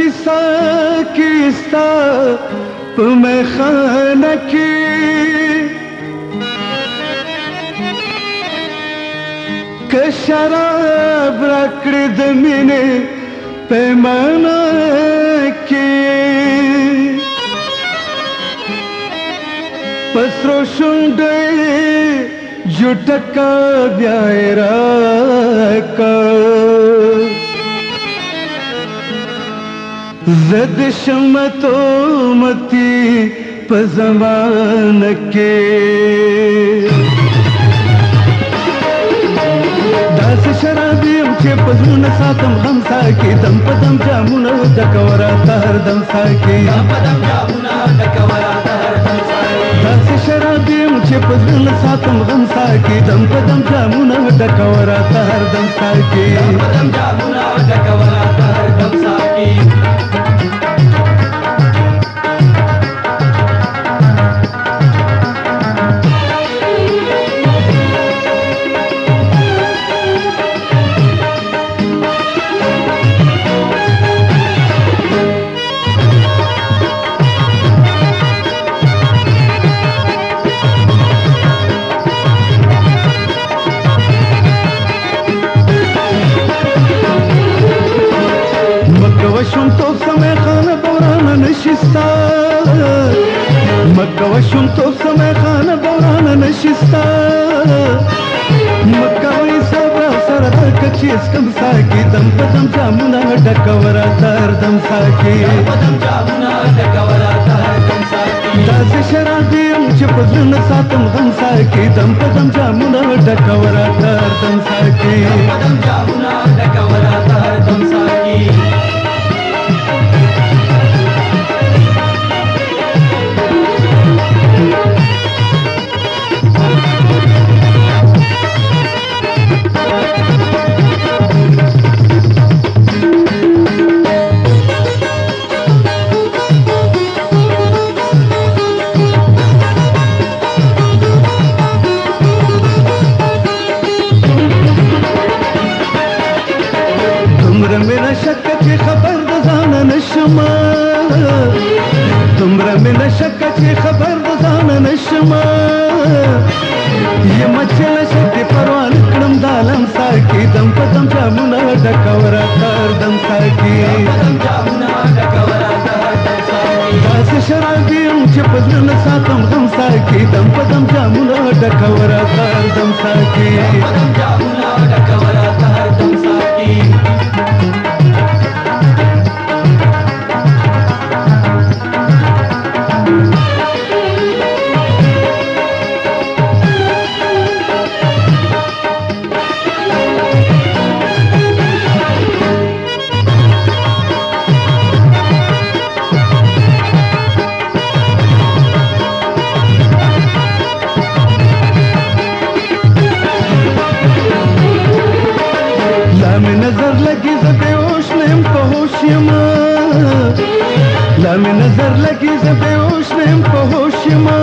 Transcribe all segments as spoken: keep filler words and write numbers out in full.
किस्सा किस्सा मैं खाना की क शराब राकड़ी दमीने पैमाना की पसरो शुंडे जुटका ब्यायरा का जद शमतो मती पजमान के दास शराबी हमचे पजून सातम हम साकी दम पदम जामुना दकवरा हर दम साकी दम पदम जामुना दकवरा हर दम साकी दास शराबी हमचे पजून सातम हम साकी दम पदम जामुना दकवरा हर दम साकी दम पदम जामुना दकवरा हर दम साकी مكوشم توب سمي خانه بورانا نشستا مكوشم توب سمي خانه بورانا نشستا مكوي صبر سرد کچیس کم ساکی دم پدم جامونا ډکورا تر دم ساکی دم پدم جامونا ډکورا تر دم ساکی داس شرابي ام چې پزن ساتم غم ساکی دم پدم جامونا ډکورا تر دم ساکی دم پدم جامونا ډکورا تر دم ساکی मेरा शक के खबर दजाना नशमा तुमरा मेरा शक के खबर दजाना नशमा ये मचल शक्ति परवान कडम दालम साकी दम पदम जामुना डकवरा कर दम साकी दम जामुना डकवरा कर दम साकी दास शराबी ऊंचे पदन सातम दम साकी दम पदम जामुना डकवरा कर दम साकी पदम जामुना डकवरा कर दम साकी नजर लगी जबे होश में को होशिमा लामे नजर लगी जबे होश में को होशिमा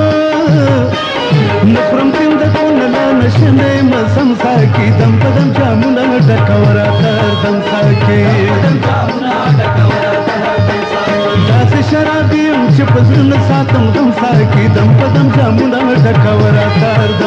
नखरम तिंद को नला नशने मसम साकी दम पदम जामुना डकवरा तर दम साकी दम जामुना डकवरा तर दम साकी दास शराबी ऊंचे पजन सातम दम साकी दम पदम जामुना डकवरा तर